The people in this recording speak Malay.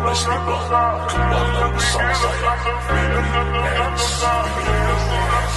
rest me, but while I was songs like